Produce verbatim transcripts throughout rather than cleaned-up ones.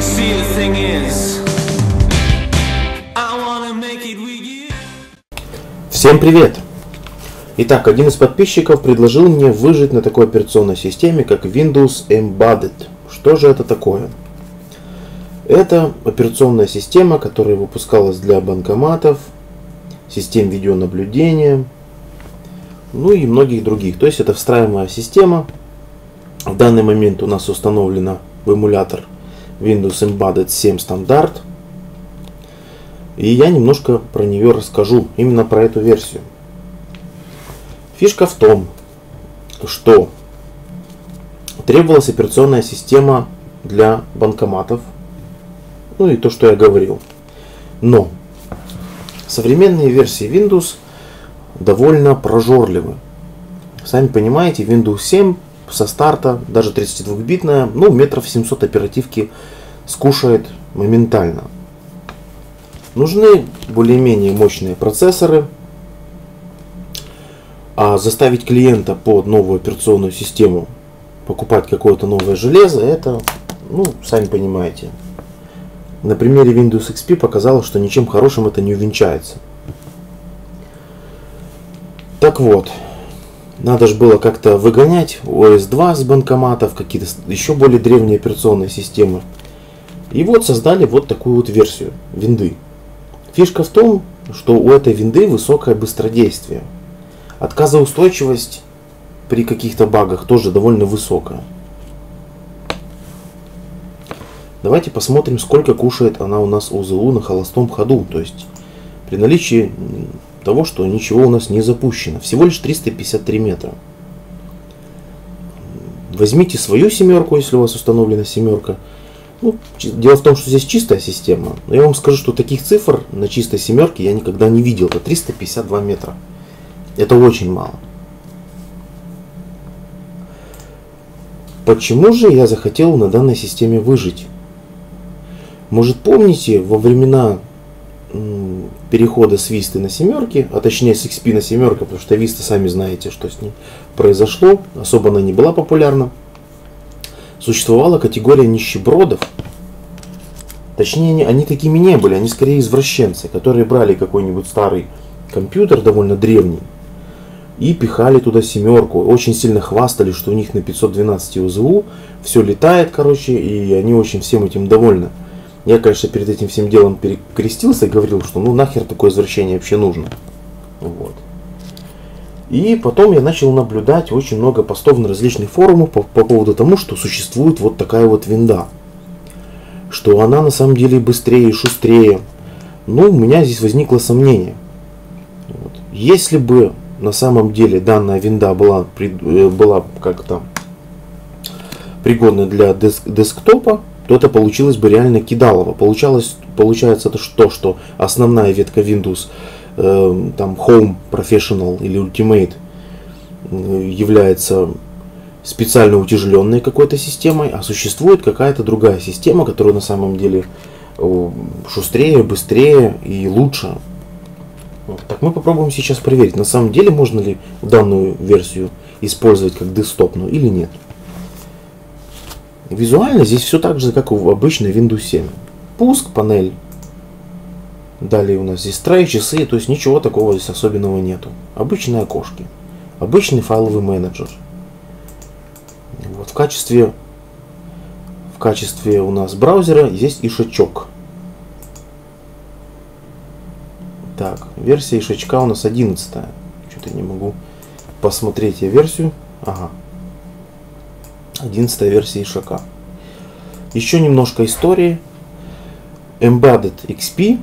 See, the thing is, I wanna make it with you. Всем привет! Итак, один из подписчиков предложил мне выжить на такой операционной системе, как Windows Embedded. Что же это такое? Это операционная система, которая выпускалась для банкоматов, систем видеонаблюдения, ну и многих других. То есть это встраиваемая система. В данный момент у нас установлена в эмулятор Windows Embedded семь стандарт. И я немножко про нее расскажу, именно про эту версию. Фишка в том, что требовалась операционная система для банкоматов. Ну и то, что я говорил. Но современные версии Windows довольно прожорливы. Сами понимаете, Windows семь со старта, даже тридцатидвухбитная, ну метров семьсот оперативки скушает моментально. Нужны более-менее мощные процессоры. А заставить клиента под новую операционную систему покупать какое-то новое железо, это, ну, сами понимаете. На примере Windows икс пи показалось, что ничем хорошим это не увенчается. Так вот, надо же было как-то выгонять о эс два с банкоматов, какие-то еще более древние операционные системы. И вот создали вот такую вот версию винды. Фишка в том, что у этой винды высокое быстродействие. Отказоустойчивость при каких-то багах тоже довольно высокая. Давайте посмотрим, сколько кушает она у нас о зэ у на холостом ходу. То есть при наличии того, что ничего у нас не запущено. Всего лишь триста пятьдесят три метра. Возьмите свою семерку, если у вас установлена семерка. Ну, дело в том, что здесь чистая система. Но я вам скажу, что таких цифр на чистой семерке я никогда не видел. Это триста пятьдесят два метра. Это очень мало. Почему же я захотел на данной системе выжить? Может, помните, во времена м, перехода с Vista на семерки, а точнее с икс пи на семерку, потому что Vista, сами знаете, что с ней произошло, особо она не была популярна, существовала категория нищебродов. Точнее, они, они такими не были, они скорее извращенцы, которые брали какой-нибудь старый компьютер, довольно древний, и пихали туда семерку. Очень сильно хвастали, что у них на пятьсот двенадцать о зэ у все летает, короче, и они очень всем этим довольны. Я, конечно, перед этим всем делом перекрестился и говорил, что ну нахер такое извращение вообще нужно. Вот. И потом я начал наблюдать очень много постов на различных форумах по, по поводу тому, что существует вот такая вот винда. Что она на самом деле быстрее и шустрее. Ну, у меня здесь возникло сомнение. Вот. Если бы на самом деле данная винда была, была как-то пригодна для деск, десктопа, то это получилось бы реально кидалово. Получалось, получается это что, что основная ветка Windows, э, там Home, Professional или Ultimate, э, является специально утяжеленной какой-то системой, а существует какая-то другая система, которая на самом деле э, шустрее, быстрее и лучше. Вот. Так мы попробуем сейчас проверить, на самом деле можно ли данную версию использовать как десктопную или нет. Визуально здесь все так же, как в обычной Windows семь. Пуск, панель. Далее у нас здесь трей, часы, то есть ничего такого здесь особенного нету. Обычные окошки. Обычный файловый менеджер. Вот в качестве, в качестве у нас браузера есть ишачок. Так, версия ишачка у нас одиннадцатая. Что-то не могу посмотреть я версию. Ага. одиннадцатая версия ишака. Еще немножко истории. Embedded икс пи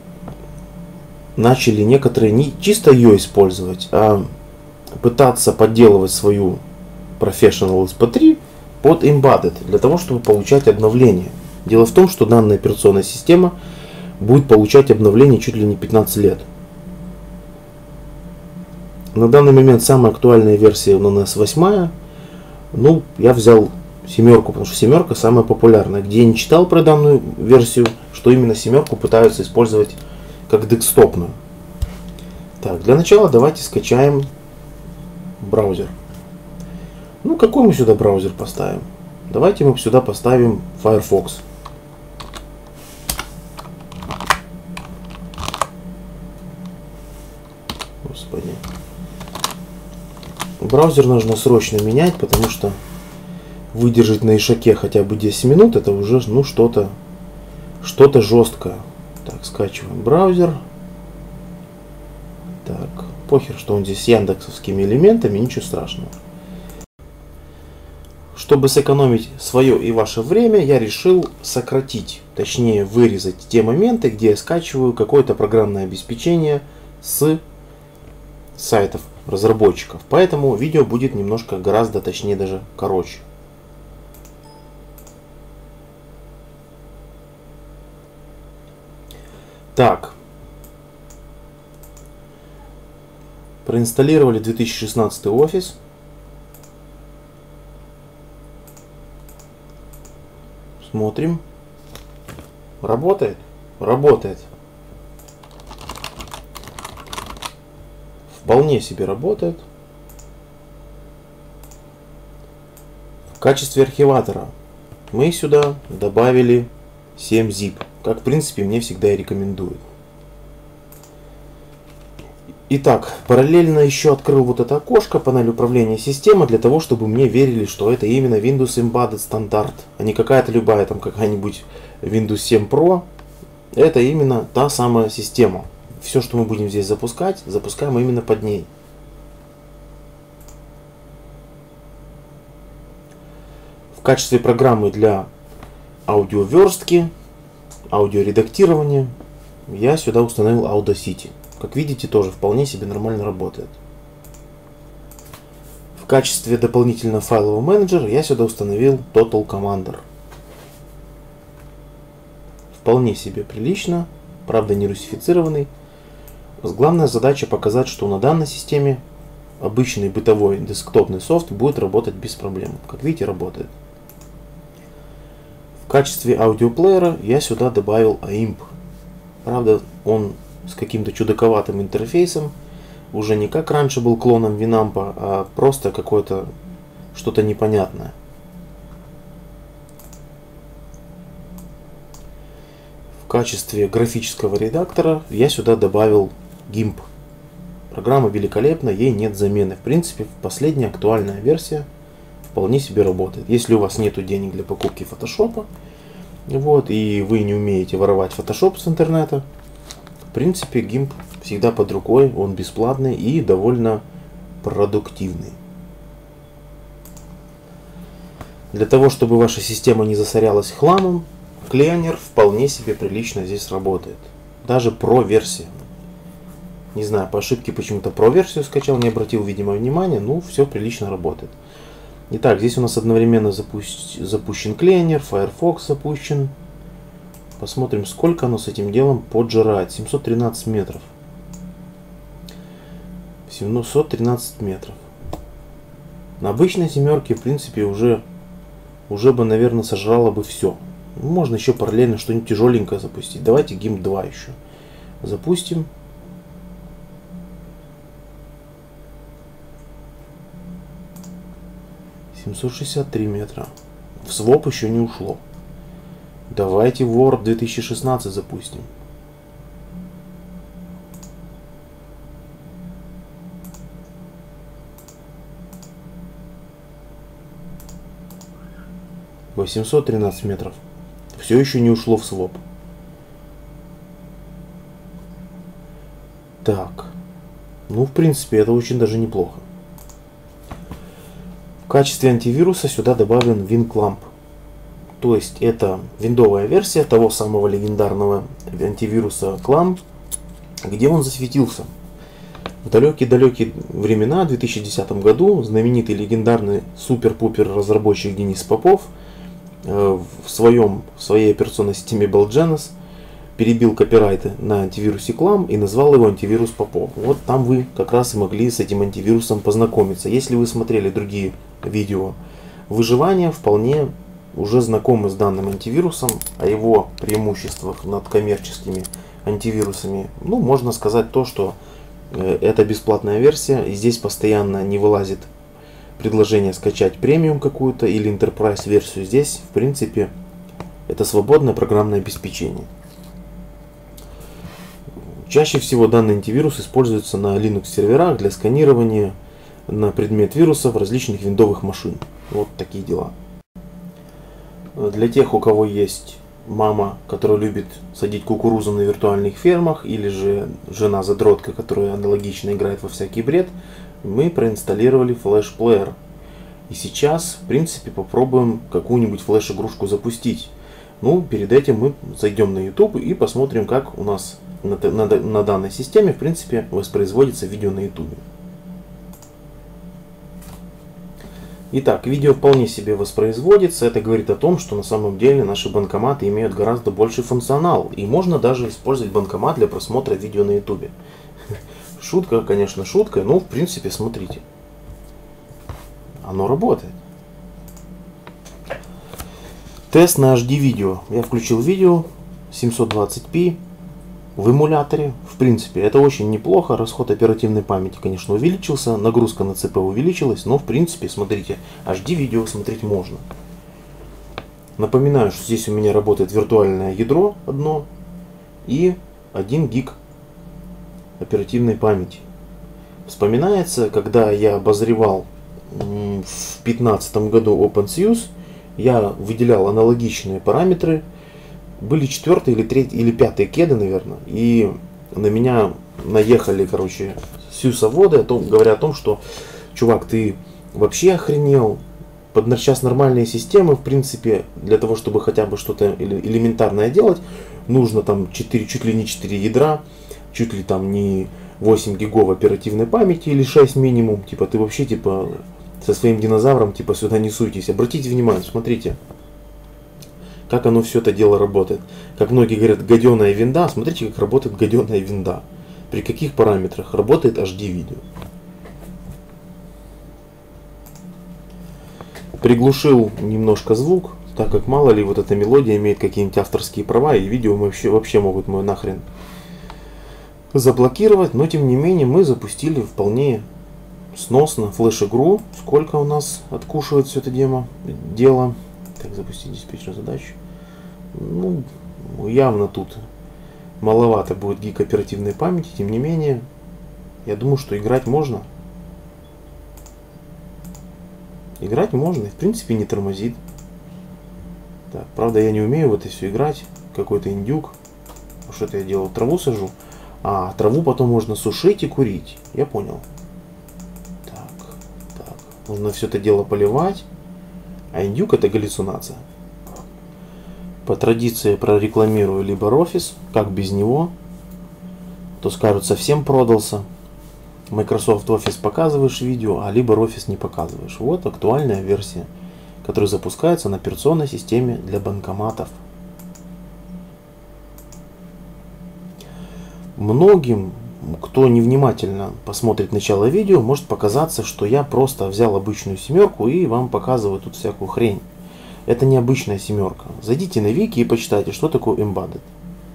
начали некоторые не чисто ее использовать, а пытаться подделывать свою Professional эс пи три под Embedded, для того, чтобы получать обновления. Дело в том, что данная операционная система будет получать обновления чуть ли не пятнадцать лет. На данный момент самая актуальная версия у нас восьмая. Ну, я взял семерку, потому что семерка самая популярная. Где я не читал про данную версию, что именно семерку пытаются использовать как десктопную. Так, для начала давайте скачаем браузер. Ну, какой мы сюда браузер поставим? Давайте мы сюда поставим Firefox. браузер нужно срочно менять, потому что выдержать на ишаке хотя бы десять минут, это уже ну что-то что-то жесткое. Так, скачиваем браузер. Так, похер, что он здесь с яндексовскими элементами, ничего страшного. Чтобы сэкономить свое и ваше время, я решил сократить, точнее вырезать те моменты, где я скачиваю какое-то программное обеспечение с сайтов разработчиков. Поэтому видео будет немножко гораздо, точнее даже короче. Так. Проинсталлировали две тысячи шестнадцатый офис. Смотрим. Работает? Работает. Вполне себе работает. В качестве архиватора мы сюда добавили семь зип, как в принципе мне всегда и рекомендуют. Итак, параллельно еще открыл вот это окошко, панель управления системой, для того, чтобы мне верили, что это именно Windows Embedded стандарт, а не какая-то любая там какая-нибудь Windows семь Pro. Это именно та самая система. Все, что мы будем здесь запускать, запускаем именно под ней. В качестве программы для аудиоверстки, аудиоредактирования я сюда установил Audacity. Как видите, тоже вполне себе нормально работает. В качестве дополнительного файлового менеджера я сюда установил Total Commander. Вполне себе прилично, правда не русифицированный. Главная задача показать, что на данной системе обычный бытовой десктопный софт будет работать без проблем. Как видите, работает. В качестве аудиоплеера я сюда добавил аимп. Правда, он с каким-то чудаковатым интерфейсом, уже не как раньше был клоном Winamp, а просто какое-то что-то непонятное. В качестве графического редактора я сюда добавил гимп. Программа великолепна, ей нет замены. В принципе, последняя актуальная версия вполне себе работает. Если у вас нет денег для покупки фотошопа, вот, и вы не умеете воровать фотошоп с интернета, в принципе, гимп всегда под рукой, он бесплатный и довольно продуктивный. Для того, чтобы ваша система не засорялась хламом, Cleaner вполне себе прилично здесь работает. Даже Pro-версия. Не знаю, по ошибке почему-то Pro-версию скачал, не обратил, видимо, внимания, но все прилично работает. Итак, здесь у нас одновременно запу- запущен Cleaner, Firefox запущен. Посмотрим, сколько оно с этим делом поджирает. семьсот тринадцать метров. семьсот тринадцать метров. На обычной семерке, в принципе, уже, уже бы, наверное, сожрало бы все. Можно еще параллельно что-нибудь тяжеленькое запустить. Давайте гимп два еще запустим. семьсот шестьдесят три метра. В своп еще не ушло. Давайте Word две тысячи шестнадцать запустим. восемьсот тринадцать метров. Все еще не ушло в своп. Так. Ну, в принципе, это очень даже неплохо. В качестве антивируса сюда добавлен WinClamp. То есть это виндовая версия того самого легендарного антивируса Clamp, где он засветился. В далекие-далекие времена, в две тысячи десятом году, знаменитый легендарный супер-пупер разработчик Денис Попов э, в, своем, в своей операционной системе Belgenes перебил копирайты на антивирусе Clamp и назвал его антивирус Попов. Вот там вы как раз и могли с этим антивирусом познакомиться. Если вы смотрели другие видео выживания, вполне уже знакомы с данным антивирусом, о его преимуществах над коммерческими антивирусами. Ну, можно сказать то, что э, это бесплатная версия, и здесь постоянно не вылазит предложение скачать премиум какую-то или Enterprise версию. Здесь, в принципе, это свободное программное обеспечение. Чаще всего данный антивирус используется на Linux серверах для сканирования на предмет вирусов различных виндовых машин. Вот такие дела. Для тех, у кого есть мама, которая любит садить кукурузу на виртуальных фермах, или же жена-задротка, которая аналогично играет во всякий бред, мы проинсталлировали флеш-плеер. И сейчас, в принципе, попробуем какую-нибудь флеш-игрушку запустить. Ну, перед этим мы зайдем на YouTube и посмотрим, как у нас на, на, на данной системе, в принципе, воспроизводится видео на YouTube. Итак, видео вполне себе воспроизводится. Это говорит о том, что на самом деле наши банкоматы имеют гораздо больший функционал. И можно даже использовать банкомат для просмотра видео на YouTube. Шутка, конечно, шутка, но в принципе, смотрите. Оно работает. Тест на эйч ди видео. Я включил видео семьсот двадцать пи в эмуляторе. В принципе, это очень неплохо. Расход оперативной памяти, конечно, увеличился. Нагрузка на ЦП увеличилась. Но, в принципе, смотрите, эйч ди видео смотреть можно. Напоминаю, что здесь у меня работает виртуальное ядро одно и один гиг оперативной памяти. Вспоминается, когда я обозревал в две тысячи пятнадцатом году OpenSUSE, я выделял аналогичные параметры. Были четвертые или третьи или пятые кеды, наверное, и на меня наехали, короче, сюсоводы, о том, говоря о том, что, чувак, ты вообще охренел. Под сейчас нормальные системы, в принципе, для того, чтобы хотя бы что-то элементарное делать, нужно там четыре, чуть ли не четыре ядра, чуть ли там не восемь гигов оперативной памяти или шесть минимум. Типа ты вообще типа со своим динозавром типа сюда не суйтесь. Обратите внимание, смотрите, как оно все это дело работает. Как многие говорят, гаденая винда. Смотрите, как работает гаденая винда. При каких параметрах работает эйч ди видео. Приглушил немножко звук, так как мало ли вот эта мелодия имеет какие-нибудь авторские права, и видео вообще, вообще могут мой нахрен заблокировать. Но тем не менее мы запустили вполне сносно флеш-игру. Сколько у нас откушивает все это демо, дело. Так, запустить диспетчер задач. Ну, явно тут маловато будет гиг оперативной памяти. Тем не менее, я думаю, что играть можно. Играть можно, и в принципе не тормозит. Так, правда, я не умею в это все играть. Какой-то индюк. Что-то я делал, траву сажу. А, траву потом можно сушить и курить. Я понял. Так, так. Нужно все это дело поливать. А индюк — это галлюцинация. По традиции прорекламирую LibreOffice. Как без него? То скажут, совсем продался. Microsoft Office показываешь видео, а LibreOffice не показываешь. Вот актуальная версия, которая запускается на операционной системе для банкоматов. Многим, кто невнимательно посмотрит начало видео, может показаться, что я просто взял обычную семерку и вам показываю тут всякую хрень. Это не обычная семерка. Зайдите на вики и почитайте, что такое Embedded.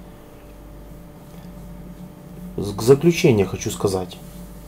К заключению хочу сказать,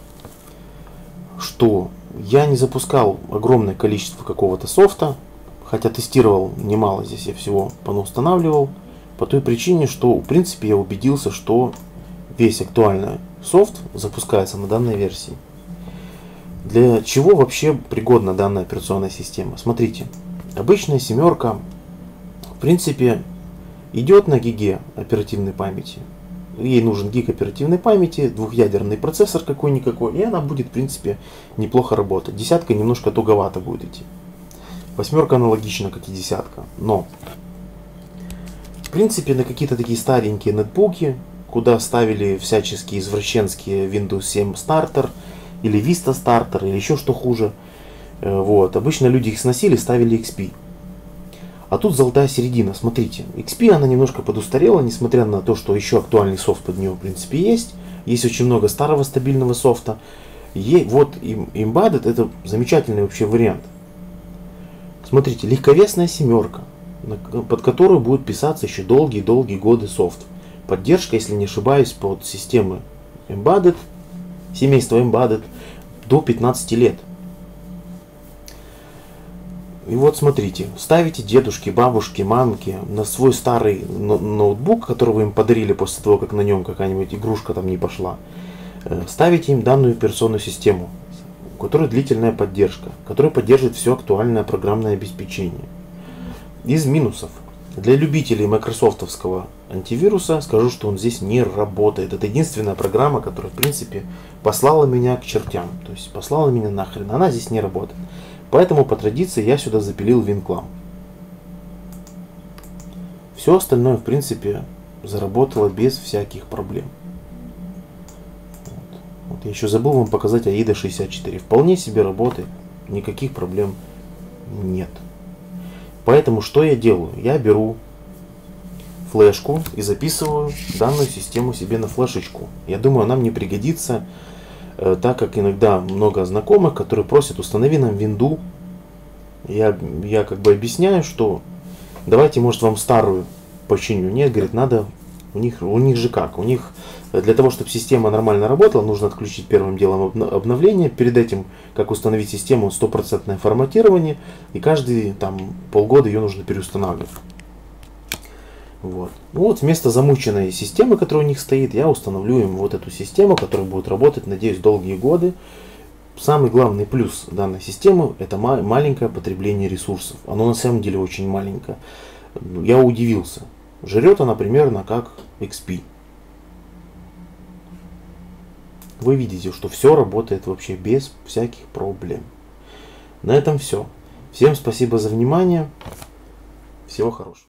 что я не запускал огромное количество какого-то софта, хотя тестировал немало, здесь я всего понаустанавливал, по той причине, что в принципе я убедился, что весь актуальный софт запускается на данной версии. Для чего вообще пригодна данная операционная система? Смотрите, обычная семерка в принципе идет на гиге оперативной памяти. Ей нужен гиг оперативной памяти, двухъядерный процессор какой-никакой, и она будет в принципе неплохо работать. Десятка немножко туговато будет идти. Восьмерка аналогично, как и десятка. Но в принципе на какие-то такие старенькие нетбуки, куда ставили всяческие извращенские Windows семь Starter или Vista Starter или еще что хуже, вот, обычно люди их сносили, ставили икс пи. А тут золотая середина. Смотрите, икс пи она немножко подустарела, несмотря на то, что еще актуальный софт под нее в принципе есть. Есть очень много старого стабильного софта. И вот Embedded это замечательный вообще вариант. Смотрите, легковесная семерка, под которую будет писаться еще долгие-долгие годы софт. Поддержка, если не ошибаюсь, под системы Embedded, семейство Embedded до пятнадцати лет. И вот смотрите, ставите дедушки, бабушки, мамки на свой старый ноутбук, который вы им подарили после того, как на нем какая-нибудь игрушка там не пошла. Ставите им данную операционную систему. у которой длительная поддержка, который поддерживает все актуальное программное обеспечение. Из минусов. Для любителей майкрософтовского антивируса скажу, что он здесь не работает. Это единственная программа, которая, в принципе, послала меня к чертям. То есть послала меня нахрен. Она здесь не работает. Поэтому по традиции я сюда запилил WinClam. Все остальное, в принципе, заработало без всяких проблем. Вот. Вот я еще забыл вам показать аида шестьдесят четыре. Вполне себе работает. Никаких проблем нет. Поэтому что я делаю? Я беру флешку и записываю данную систему себе на флешечку. Я думаю, она мне пригодится, э, так как иногда много знакомых, которые просят: установи нам винду. Я, я как бы объясняю, что давайте, может, вам старую починю. Нет, говорит, надо, у них, у них же как, у них для того, чтобы система нормально работала, нужно отключить первым делом обновление. Перед этим, как установить систему, стопроцентное форматирование, и каждые там полгода ее нужно переустанавливать. Вот. Ну вот вместо замученной системы, которая у них стоит, я установлю им вот эту систему, которая будет работать, надеюсь, долгие годы. Самый главный плюс данной системы — это маленькое потребление ресурсов. Оно на самом деле очень маленькое. Я удивился. Жрет она примерно как икс пи. Вы видите, что все работает вообще без всяких проблем. На этом все. Всем спасибо за внимание. Всего хорошего.